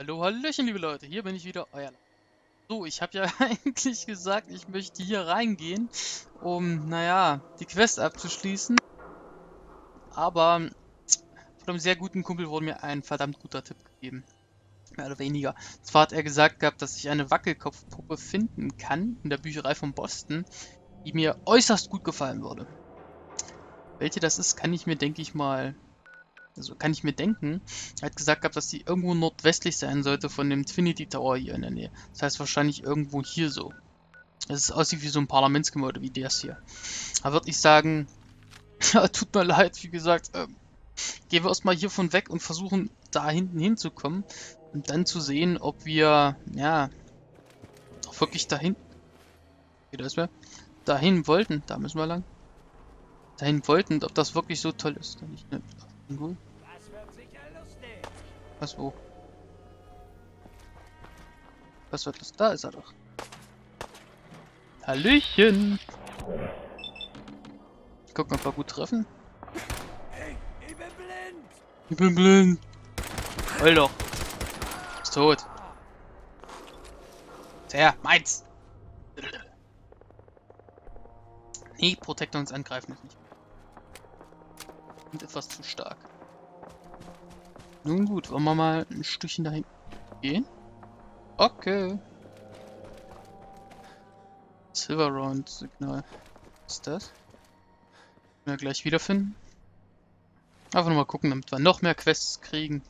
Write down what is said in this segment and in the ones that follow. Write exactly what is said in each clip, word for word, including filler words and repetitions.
Hallo, hallöchen, liebe Leute, hier bin ich wieder, euer... So, ich habe ja eigentlich gesagt, ich möchte hier reingehen, um, naja, die Quest abzuschließen. Aber von einem sehr guten Kumpel wurde mir ein verdammt guter Tipp gegeben. Mehr oder weniger. Zwar hat er gesagt gehabt, dass ich eine Wackelkopfpuppe finden kann in der Bücherei von Boston, die mir äußerst gut gefallen würde. Welche das ist, kann ich mir, denke ich mal, also kann ich mir denken. Er hat gesagt gehabt, dass die irgendwo nordwestlich sein sollte von dem Trinity Tower hier in der Nähe. Das heißt wahrscheinlich irgendwo hier so. Es aussieht wie so ein Parlamentsgebäude, wie das hier. Da würde ich sagen, ja, tut mir leid, wie gesagt, ähm, gehen wir erstmal hiervon weg und versuchen da hinten hinzukommen und dann zu sehen, ob wir, ja, auch wirklich dahin, okay, da ist wer, dahin wollten, da müssen wir lang, dahin wollten, und ob das wirklich so toll ist. Nicht, ne, gut. Was, wo? Was wird das? Da ist er doch. Hallöchen! Gucken, ob wir gut treffen. Hey, ich bin blind! Ich bin blind! Heul doch! Ist tot! Tja, meins! Nee, Protector uns angreifen ist nicht. Und etwas zu stark. Nun gut, wollen wir mal ein Stückchen dahin gehen? Okay. Silver Round Signal. Was ist das? Können wir gleich wiederfinden. Einfach nur mal gucken, damit wir noch mehr Quests kriegen.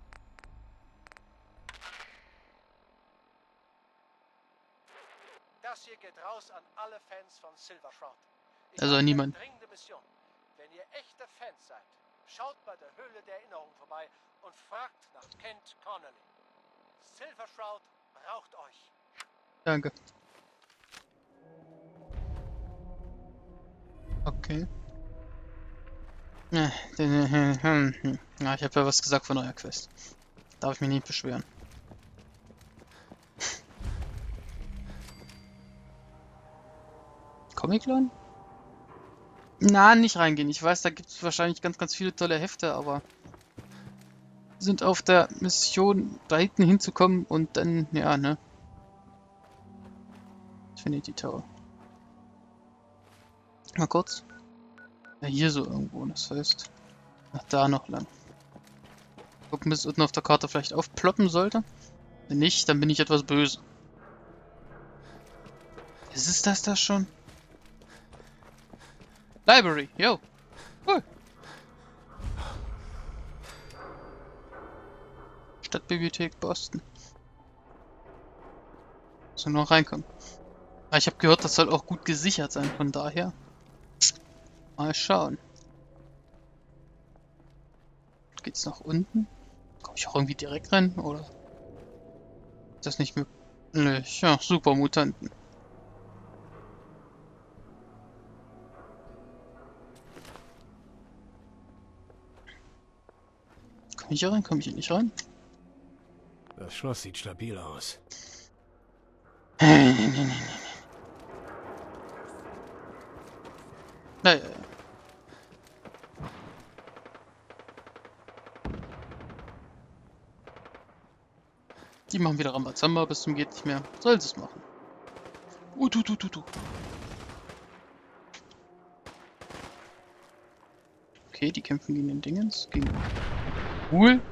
Das hier geht raus an alle Fans von Silver Shroud. Ich Also habe niemand. eine dringende Mission. Wenn ihr echte Fans seid, schaut bei der Höhle der Erinnerung vorbei und fragt nach Kent Connolly. Silver Shroud braucht euch. Danke. Okay. Ja, ja, ich habe ja was gesagt von eurer Quest. Darf ich mich nicht beschweren. Comic-Line? Na, nicht reingehen. Ich weiß, da gibt es wahrscheinlich ganz, ganz viele tolle Hefte, aber wir sind auf der Mission, da hinten hinzukommen und dann, ja, ne? Infinity Tower. Mal kurz. Ja, hier so irgendwo, das heißt, nach da noch lang. Gucken, bis es unten auf der Karte vielleicht aufploppen sollte. Wenn nicht, dann bin ich etwas böse. Ist es das da schon? Library, yo. Cool. Stadtbibliothek Boston. So noch reinkommen. Aber ich habe gehört, das soll auch gut gesichert sein, von daher. Mal schauen. Geht's nach unten? Komme ich auch irgendwie direkt rein, oder? Ist das nicht möglich? Ja, super Mutanten. Komme ich hier rein? Komme ich hier nicht rein? Das Schloss sieht stabil aus. Nee, nee, nee, nee. Naja. Die machen wieder Rambazamba bis zum geht nicht mehr. Soll sie es machen. Uh, tu, tu, tu, tu. Okay, die kämpfen gegen den Dingens. Gegen Ghoul.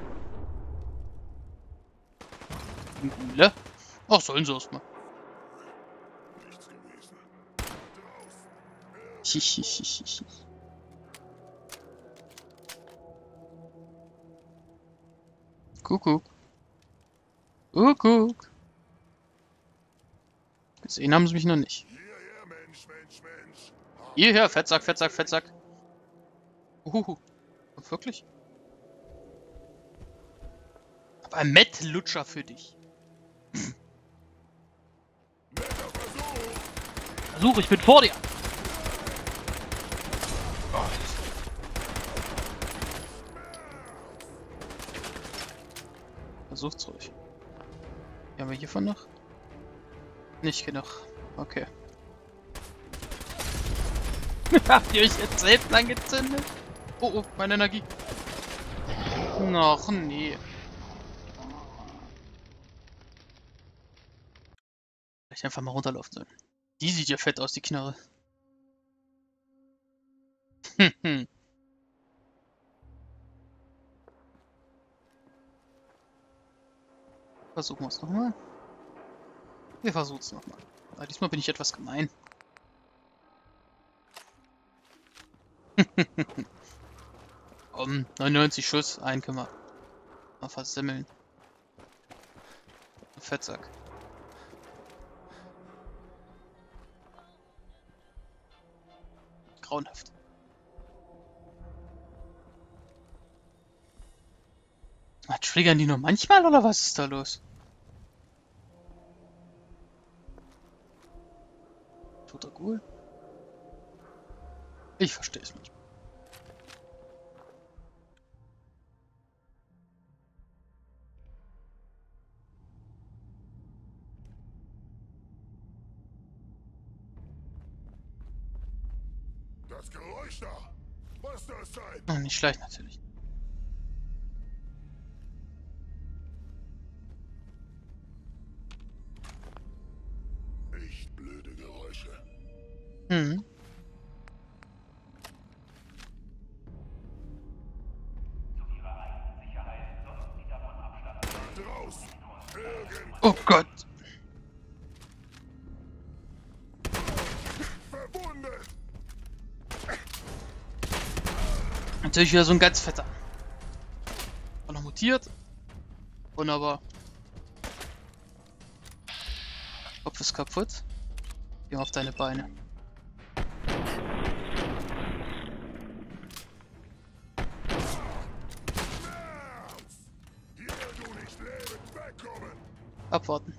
Gegen Ghule. Ach, sollen sie erstmal. Hihihihi. Kuckuck. Kuckuck. Gesehen haben sie mich noch nicht. Hierher, Mensch, Mensch, Mensch. Hierher, Fettsack, Fettsack, Fettsack. Uhuhu. Wirklich? Aber ein Met-Lutscher für dich. Netter Versuch. Versuch, ich bin vor dir. Versucht's ruhig. Haben wir hiervon noch? Nicht genug. Okay. Habt ihr euch jetzt selbst angezündet? Oh, oh, meine Energie. Noch nee. Vielleicht einfach mal runterlaufen sollen. Die sieht ja fett aus, die Knarre. Hm, hm. Versuchen wir es nochmal. Wir versuchen es nochmal. Aber diesmal bin ich etwas gemein. um, neunundneunzig Schuss, einen können wir mal versemmeln. Fettsack. Grauenhaft. Ah, triggern die nur manchmal oder was ist da los? Tut er gut? Ich verstehe es nicht. Das Geräusch da. Was das sein? Oh, nicht schlecht natürlich. Echt blöde Geräusche. Hm. Draußen. Irgend Oh Gott. verwundet. Natürlich wieder so ein ganz fetter. War noch mutiert. Wunderbar. Kopf ist kaputt. Geh auf deine Beine. Hier du nicht lebend wegkommen. Abwarten.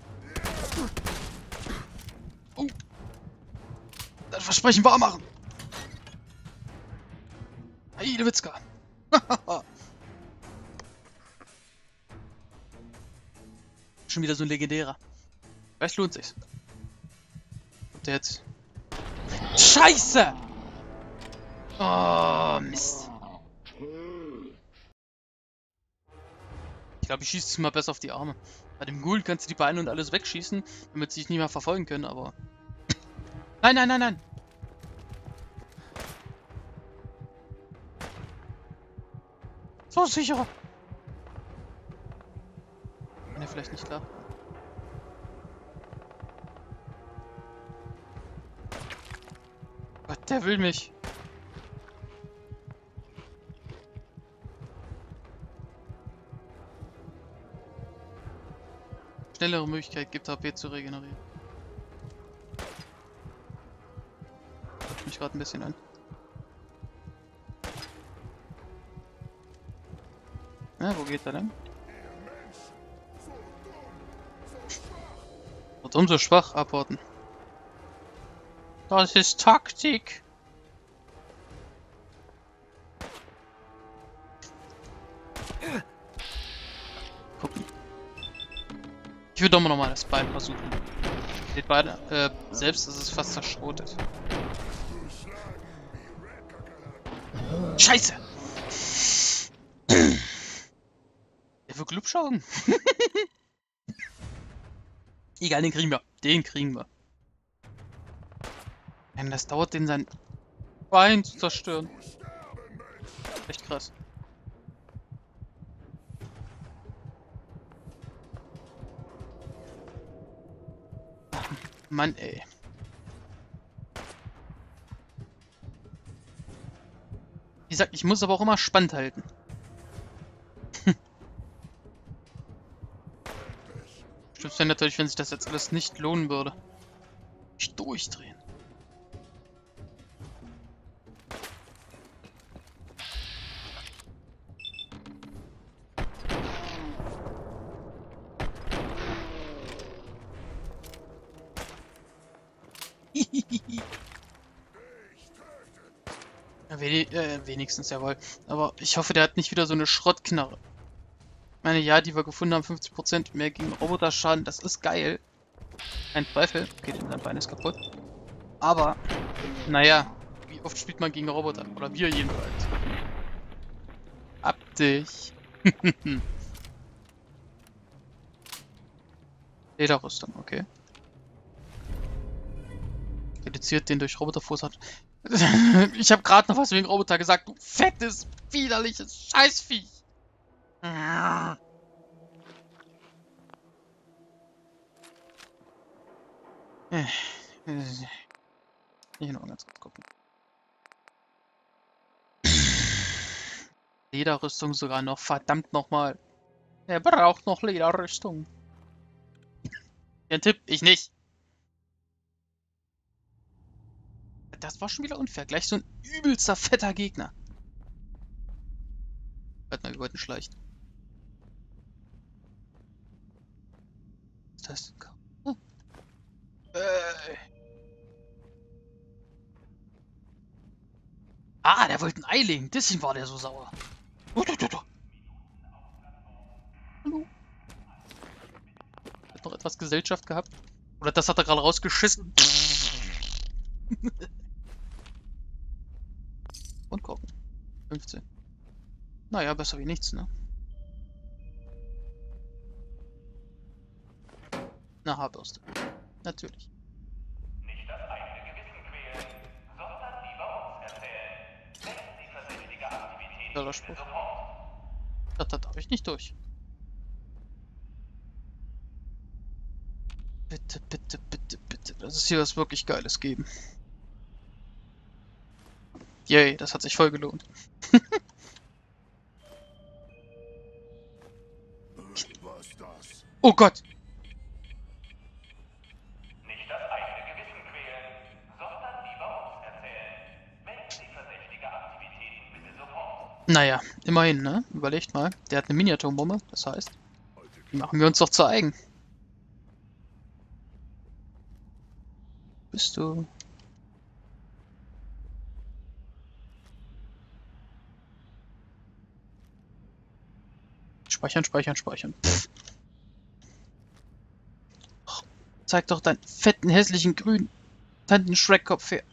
Oh. Das Versprechen wahr machen. Hey, Lewitzka. Schon wieder so ein legendärer. Vielleicht lohnt sich's. Und der jetzt. Scheiße! Oh, Mist. Ich glaube, ich schieße mal besser auf die Arme. Bei dem Ghoul kannst du die Beine und alles wegschießen, damit sie dich nicht mehr verfolgen können, aber... Nein, nein, nein, nein! So sicherer! Ne, vielleicht nicht klar. Gott, der will mich. Schnellere Möglichkeit gibt H P zu regenerieren. Toucht mich gerade ein bisschen an. Na, wo geht er denn? Und umso schwach abwarten. Das ist Taktik. Gucken. Ich würde doch mal nochmal das Bein versuchen. Die Beine, äh, selbst ist es fast zerschrotet. Scheiße! Der will Glubschaugen. Egal, den kriegen wir. Den kriegen wir. Nein, das dauert den sein Bein zu zerstören. Echt krass. Ach, Mann, ey. Wie gesagt, ich muss aber auch immer spannend halten. Stimmt ja natürlich, wenn sich das jetzt alles nicht lohnen würde. Ich durchdrehen. Ja, weni äh, wenigstens jawohl. Aber ich hoffe, der hat nicht wieder so eine Schrottknarre. Ich meine, ja, die wir gefunden haben, fünfzig Prozent mehr gegen Roboterschaden, das ist geil. Kein Zweifel. Okay, sein Bein ist kaputt. Aber, naja, wie oft spielt man gegen Roboter? Oder wir jedenfalls. Ab dich. Lederrüstung, okay. infiziert, den durch Roboterfuß hat. Ich habe gerade noch was wegen Roboter gesagt, du fettes, widerliches Scheißviech. Ich noch ganz kurz gucken. Lederrüstung sogar noch, verdammt nochmal. Er braucht noch Lederrüstung. Der Tipp, ich nicht. Das war schon wieder unfair. Gleich so ein übelster, fetter Gegner. Warte mal, wir wollten schleichen. Was ist das? Oh. Äh. Ah, der wollte ein Ei legen. Deswegen war der so sauer. Oh, du, du, du. Hallo. Hat noch etwas Gesellschaft gehabt? Oder das hat er gerade rausgeschissen? Und gucken. fünfzehn. Naja, besser wie nichts, ne? Na, Haarbürste. Natürlich. Nicht das eigene Gewissen quälen, sondern lieber uns erzählen. Melden Sie verdächtige Aktivitäten Toller Spruch. sofort. Das, das darf ich nicht durch. Bitte, bitte, bitte, bitte. Das ist hier was wirklich Geiles geben. Yay, das hat sich voll gelohnt. Was das? Oh Gott! Nicht das eigene Gewissen quälen, sondern lieber uns erzählen. Melden Sie verdächtige Aktivitäten bitte sofort. Naja, immerhin, ne? Überlegt mal. Der hat eine Mini-Atombombe, das heißt, die machen wir uns doch zu eigen. Bist du... Speichern, speichern, speichern. Pff. Och, zeig doch deinen fetten, hässlichen, grünen Tanten-Shrek-Kopf her.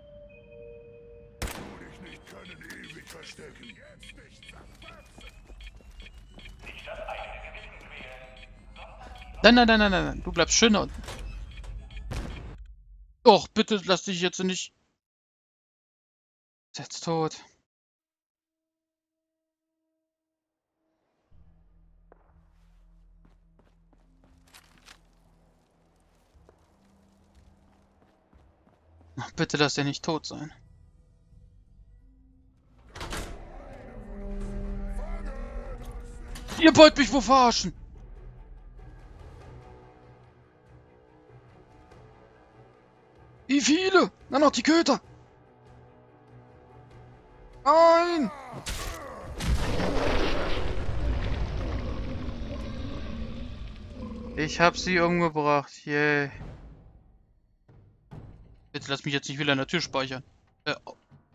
Und ich nicht können ewig verstecken. Jetzt nicht zerfetzen. Nicht das eigene Gewissen quälen, sondern lieber... Nein, nein, nein, nein, nein, nein. Du bleibst schön da unten. Och, bitte lass dich jetzt nicht... Ist jetzt tot. Ach, bitte lass der nicht tot sein. Ihr wollt mich wohl verarschen! Wie viele? Na noch die Köter! Nein! Ich hab sie umgebracht, yay. Bitte lass mich jetzt nicht wieder an der Tür speichern. Äh, oh.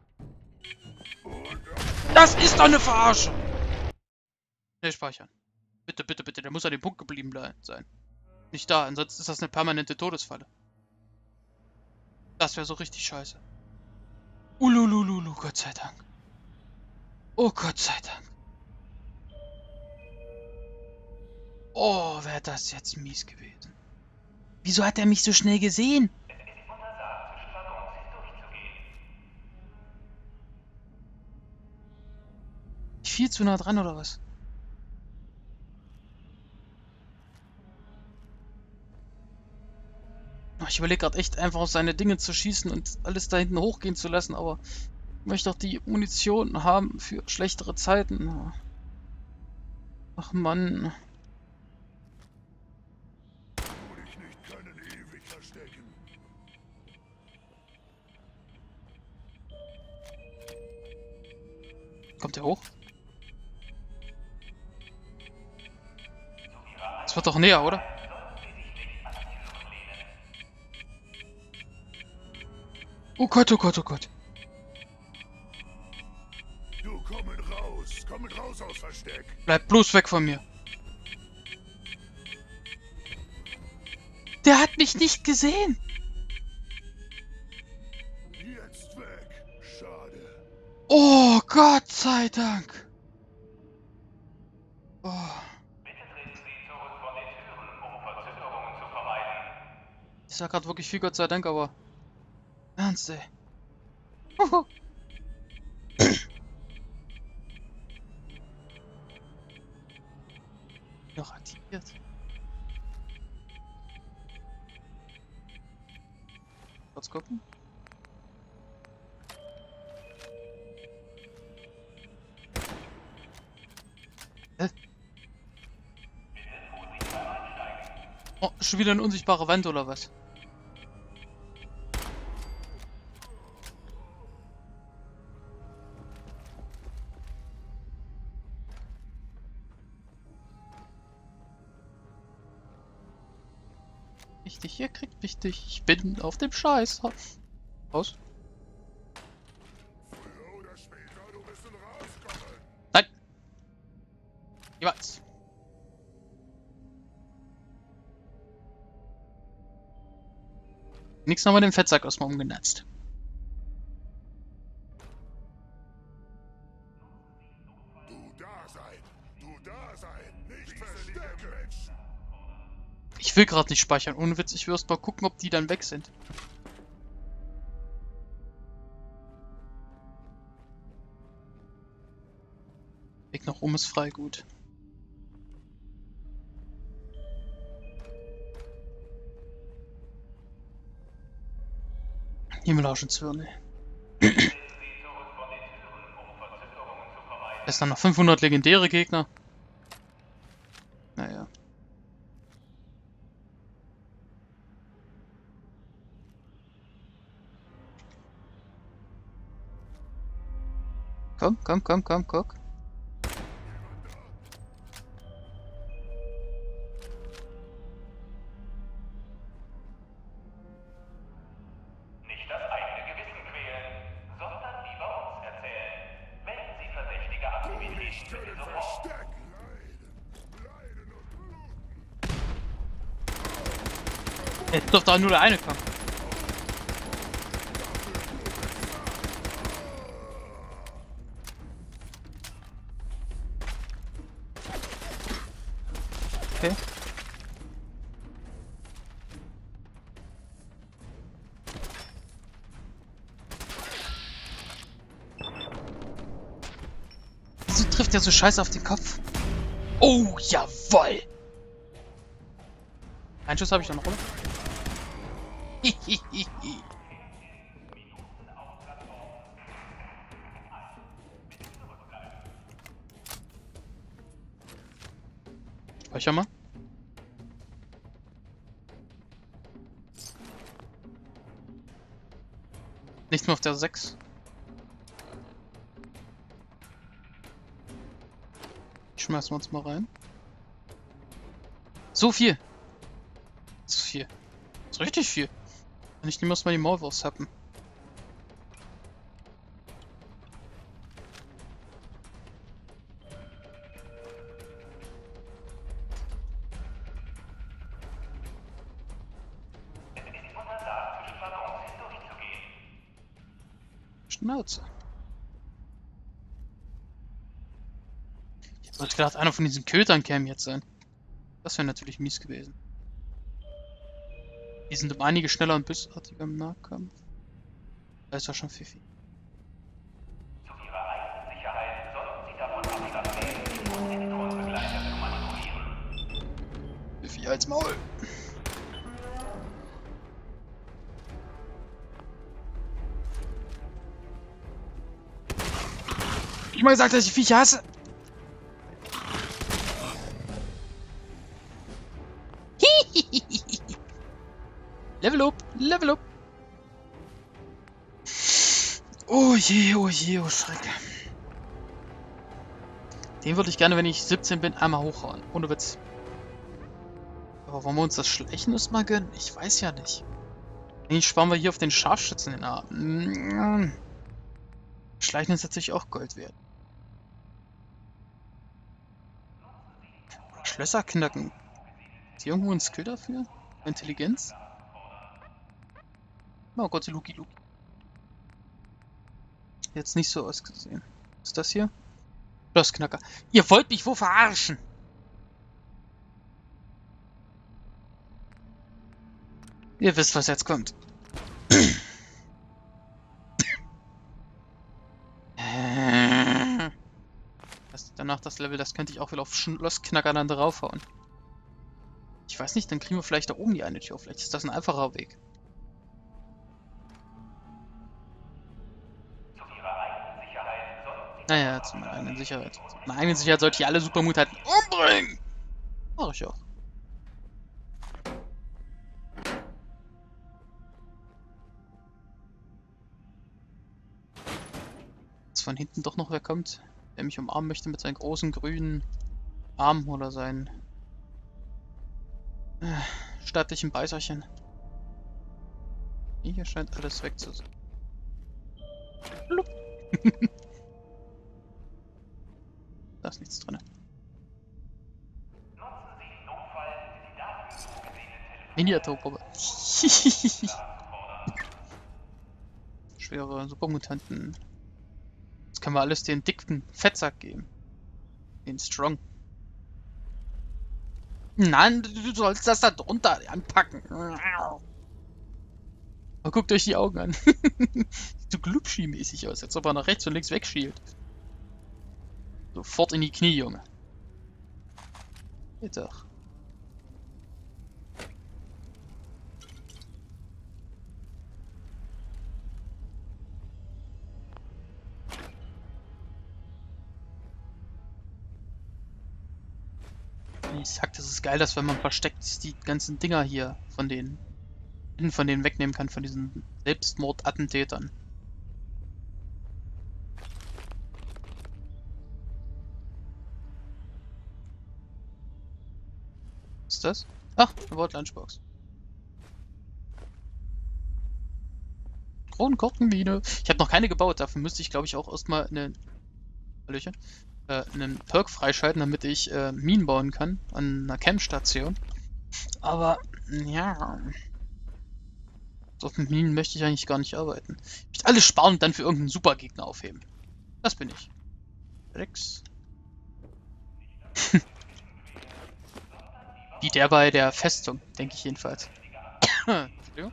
Das ist doch eine Verarsche! Ne, speichern. Bitte, bitte, bitte, der muss an dem Punkt geblieben sein. Nicht da, ansonsten ist das eine permanente Todesfalle. Das wäre so richtig scheiße. Ululululu, Gott sei Dank. Oh Gott sei Dank. Oh, wäre das jetzt mies gewesen. Wieso hat er mich so schnell gesehen? Es ist untersagt, zwischen Waggons hindurchzugehen. Viel zu nah dran, oder was? Oh, ich überlege gerade echt einfach auf seine Dinge zu schießen und alles da hinten hochgehen zu lassen, aber ich möchte doch die Munition haben für schlechtere Zeiten. Ach Mann. Und ich nicht können ewig verstecken. Kommt er hoch? Es wird doch näher, oder? Oh Gott, oh Gott, oh Gott. Du kommen raus. Kommen raus aus Versteck. Bleib bloß weg von mir. Der hat mich nicht gesehen. Jetzt weg. Schade. Oh Gott sei Dank. Oh. Bitte treten Sie zurück von den Türen, um Verzögerungen zu vermeiden. Ich sag gerade wirklich viel Gott sei Dank, aber Ernst, ey. Huhu. Noch aktiviert. Kurz gucken. Hä? Oh, schon wieder eine unsichtbare Wand oder was? Wichtig, ihr kriegt wichtig. Ich bin auf dem Scheiß. Aus. Früher oder später, du müssen rauskommen. Nein. Jeweils. Nix nochmal den Fettsack erstmal umgenetzt. Du da sein. Du da sein. Nicht verstecken. Menschen. Ich will gerade nicht speichern. Ohne Witz, ich will erst mal gucken, ob die dann weg sind. Weg nach oben ist frei, gut. Himmelarschenzwirne. Es dann noch fünfhundert legendäre Gegner. Naja. Komm, komm, komm, komm, guck. Nicht das eigene Gewissen quälen, sondern lieber uns erzählen. Melden Sie verdächtige Aktivitäten Ich bitte können sofort. verstecken. Leiden. Leiden und bluten. Jetzt dürfte auch nur der eine kommen. Okay. Wieso trifft der so scheiße auf den Kopf? Oh, jawoll! Einen Schuss habe ich noch, oder? Hihihihi. Speicher mal. Nichts mehr auf der sechs. Schmeißen wir uns mal rein. So viel. So viel. Das ist richtig viel. Kann ich niemals mal die Maulwurst happen. Schnauze. Ich hätte gedacht, einer von diesen Kötern käme jetzt sein. Das wäre natürlich mies gewesen. Die sind um einige schneller und bösartiger im Nahkampf. Da ist ja schon Fifi. Zu Ihrer eigenen Sicherheit sollten Sie davon Abstand nehmen, die Positionsbegleiter zu manipulieren. Fifi als Maul. Ich mal gesagt, dass ich Viecher hasse. Level up, Level up. Oh je, oh je, oh Schreck. Den würde ich gerne, wenn ich siebzehn bin, einmal hochhauen. Ohne Witz. Aber wollen wir uns das Schleichen erstmal gönnen? Ich weiß ja nicht. Eigentlich sparen wir hier auf den Scharfschützen den Arm. Schleichen ist natürlich auch Gold wert. Schlösser knacken. Ist hier irgendwo ein Skill dafür? Intelligenz? Oh Gott, Luki Luki. Jetzt nicht so ausgesehen. Was ist das hier? Schlossknacker. Ihr wollt mich wo verarschen? Ihr wisst, was jetzt kommt. danach das Level. Das könnte ich auch wieder auf Schlossknacker dann draufhauen. Ich weiß nicht, dann kriegen wir vielleicht da oben die eine Tür. Vielleicht ist das ein einfacher Weg. Zu Ihrer eigenen Sicherheit sollten Sie Naja, zu meiner eigenen Sicherheit. Zu meiner eigenen Sicherheit sollte ich alle Supermutaten umbringen. Mach ich auch. Dass von hinten doch noch wer kommt, der mich umarmen möchte mit seinen großen grünen Armen oder seinen äh, stattlichen Beißerchen. Hier scheint alles weg zu sein. Blub. Da ist nichts drin. nutzen Sie im Notfall die dafür vorgesehene Miniaturpuppe. Telefonfordern. Schwere Supermutanten. Jetzt können wir alles den dicken Fettsack geben. Den Strong. Nein, du sollst das da drunter anpacken. Aber guckt euch die Augen an. Sieht so Glubschi-mäßig aus, als ob er nach rechts und links wegschielt. Sofort in die Knie, Junge. Geht doch. Ich sag, das ist geil, dass wenn man versteckt die ganzen Dinger hier von denen von denen wegnehmen kann, von diesen Selbstmordattentätern. Was ist das? Ach, eine Wortlunchbox. Kronkorkenmine. Ich habe noch keine gebaut, dafür müsste ich glaube ich auch erstmal eine Hallöchen, äh, einen Perk freischalten, damit ich äh, Minen bauen kann an einer Campstation. Aber ja, so mit Minen möchte ich eigentlich gar nicht arbeiten. Ich möchte alles sparen und dann für irgendeinen Supergegner aufheben. Das bin ich. Rex. Wie der bei der Festung, denke ich jedenfalls. Entschuldigung.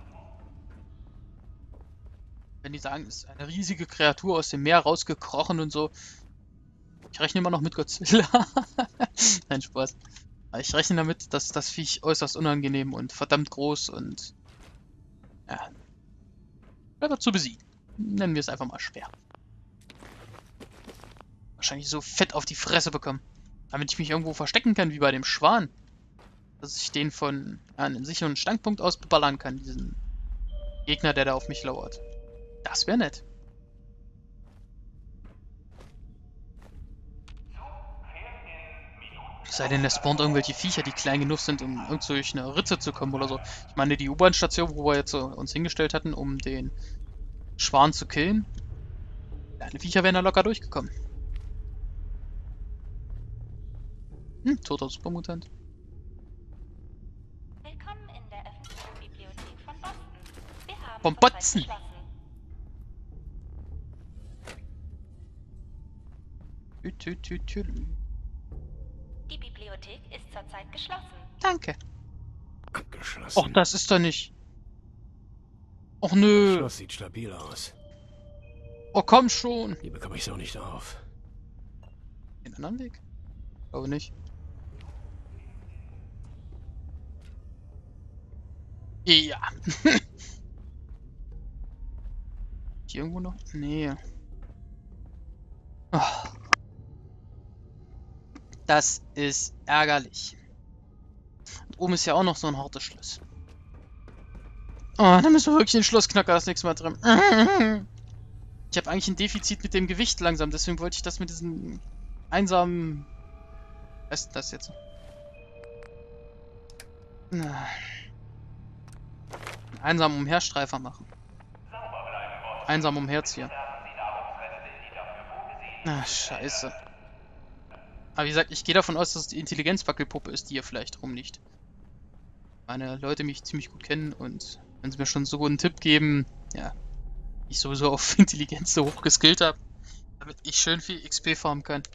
Wenn die sagen, es ist eine riesige Kreatur aus dem Meer rausgekrochen und so. Ich rechne immer noch mit Godzilla. Nein, Spaß. Aber ich rechne damit, dass das Viech äußerst unangenehm und verdammt groß und ja, schwer zu besiegen. Nennen wir es einfach mal schwer. Wahrscheinlich so fett auf die Fresse bekommen. Damit ich mich irgendwo verstecken kann, wie bei dem Schwan. Dass ich den von ja, einem sicheren Standpunkt aus beballern kann, diesen Gegner, der da auf mich lauert. Das wäre nett. Es sei denn, es spawnt irgendwelche Viecher, die klein genug sind, um irgend durch eine Ritze zu kommen oder so. Ich meine, die U-Bahn-Station, wo wir jetzt so uns hingestellt hatten, um den Schwan zu killen. Kleine Viecher wären da locker durchgekommen. Hm, toter Supermutant. Willkommen in der öffentlichen Bibliothek von Boston. Wir haben Von zurzeit Boston. geschlossen. Tü, tü, tü, tü. Die Bibliothek ist zurzeit geschlossen. Danke. Abgeschlossen. Och, das ist doch nicht. Och nö. Das Schloss sieht stabil aus. Oh, komm schon. Die bekomme ich so nicht auf. Den anderen Weg? Glaube nicht. Ja. Hier irgendwo noch? Nee. Oh. Das ist ärgerlich. Und oben ist ja auch noch so ein hartes Schloss. Oh, da müssen wir wirklich den Schlossknacker das nächste Mal drin. Ich habe eigentlich ein Defizit mit dem Gewicht langsam, deswegen wollte ich das mit diesen einsamen... Was ist das jetzt? Na. Einsam Umherstreifer machen. Einsam umherziehen. Ah, scheiße. Aber wie gesagt, ich gehe davon aus, dass es die Intelligenzwackelpuppe ist, die hier vielleicht rumliegt. Meine Leute mich ziemlich gut kennen und wenn sie mir schon so einen Tipp geben, ja, ich sowieso auf Intelligenz so hoch geskillt habe, damit ich schön viel X P farmen kann.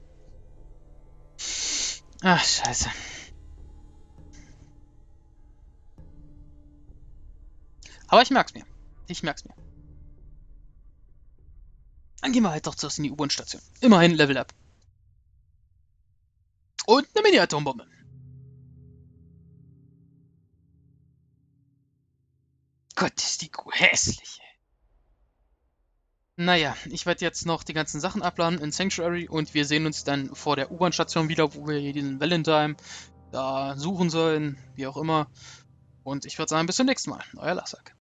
Ach, scheiße. Aber ich merk's mir. Ich merk's mir. Dann gehen wir halt doch zuerst in die U-Bahn-Station. Immerhin Level Up. Und eine Mini-Atombombe. Gott, ist die Kuh hässlich. Naja, ich werde jetzt noch die ganzen Sachen abladen in Sanctuary und wir sehen uns dann vor der U-Bahn-Station wieder, wo wir hier diesen Valentine da suchen sollen, wie auch immer. Und ich würde sagen, bis zum nächsten Mal. Euer Lassak.